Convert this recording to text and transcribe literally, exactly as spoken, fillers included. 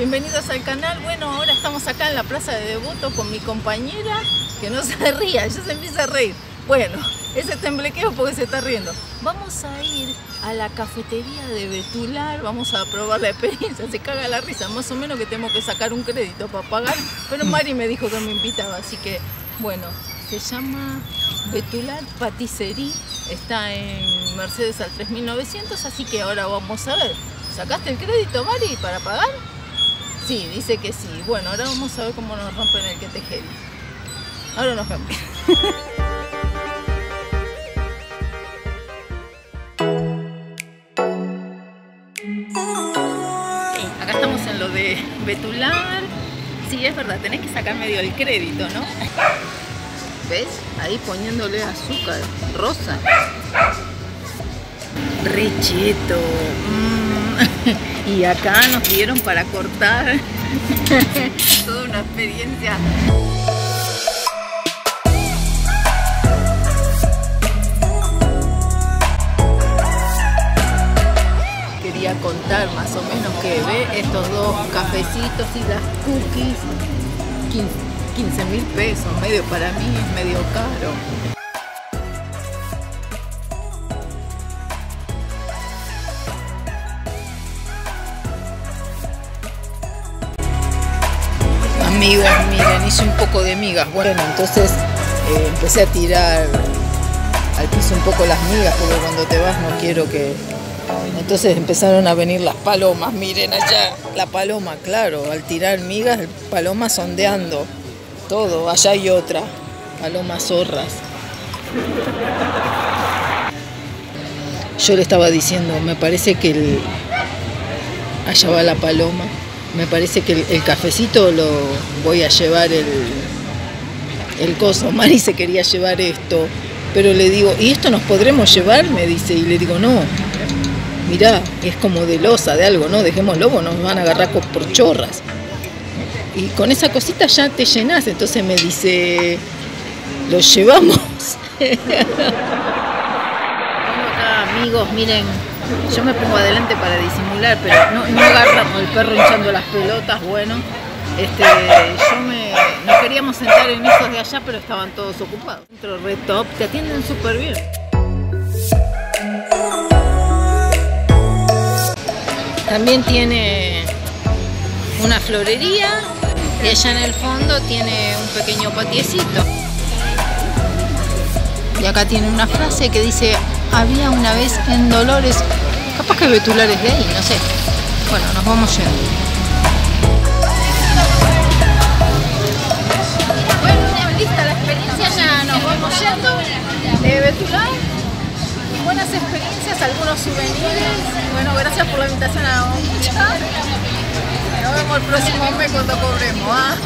Bienvenidos al canal. Bueno, ahora estamos acá en la Plaza de Devoto con mi compañera, que no se ría, ya se empieza a reír. Bueno, ese temblequeo porque se está riendo. Vamos a ir a la cafetería de Betular, vamos a probar la experiencia. Se caga la risa, más o menos que tengo que sacar un crédito para pagar, pero Mari me dijo que me invitaba, así que bueno, se llama Betular Patisserie, está en Mercedes al tres mil novecientos, así que ahora vamos a ver. ¿Sacaste el crédito, Mari, para pagar? Sí, dice que sí. Bueno, ahora vamos a ver cómo nos rompen el que tejeri. Ahora nos vemos. Acá estamos en lo de Betular. Sí, es verdad, tenés que sacar medio el crédito, ¿no? ¿Ves? Ahí poniéndole azúcar rosa. Re cheto. Mm. Y acá nos dieron para cortar. Toda una experiencia. Quería contar más o menos que ve estos dos cafecitos y las cookies. quince mil pesos, medio para mí es medio caro. Amigas, miren, hice un poco de migas. Bueno, entonces eh, empecé a tirar al piso un poco las migas, porque cuando te vas no quiero que... Entonces empezaron a venir las palomas, miren allá, la paloma, claro, al tirar migas, el paloma sondeando todo, allá hay otra, palomas zorras. Yo le estaba diciendo, me parece que el... allá va la paloma. Me parece que el, el cafecito lo voy a llevar el, el coso. Mari se quería llevar esto, pero le digo, ¿y esto nos podremos llevar? Me dice, y le digo, no, mirá, es como de losa, de algo, ¿no? Dejémoslo, nos van a agarrar por chorras. Y con esa cosita ya te llenás, entonces me dice, ¿lo llevamos? Bueno, acá, amigos, miren. Yo me pongo adelante para disimular, pero no, no agarramos el perro hinchando las pelotas. Bueno, este, yo me, nos queríamos sentar en esos de allá, pero estaban todos ocupados. Dentro Red Top, te atienden súper bien. También tiene una florería y allá en el fondo tiene un pequeño patiecito. Y acá tiene una frase que dice, había una vez en Dolores, capaz que Betular es de ahí, no sé. Bueno, nos vamos yendo. Bueno, una lista la experiencia, ya nos vamos yendo de Betular. Buenas experiencias, algunos souvenirs. Bueno, gracias por la invitación a la mucha. Nos vemos el próximo mes cuando cobremos, ¿ah?